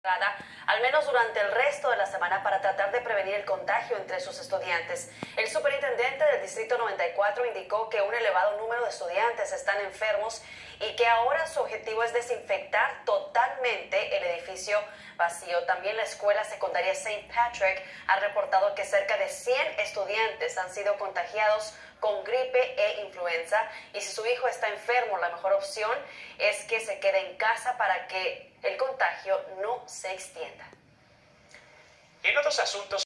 al menos durante el resto de la semana para tratar de prevenir el contagio entre sus estudiantes. El superintendente del Distrito 94 indicó que un elevado número de estudiantes están enfermos y que ahora su objetivo es desinfectar totalmente el edificio vacío. También la escuela secundaria St. Patrick ha reportado que cerca de 100 estudiantes han sido contagiados con gripe e influenza, y si su hijo está enfermo, la mejor opción es que se quede en casa para que el contagio no se extienda. En otros asuntos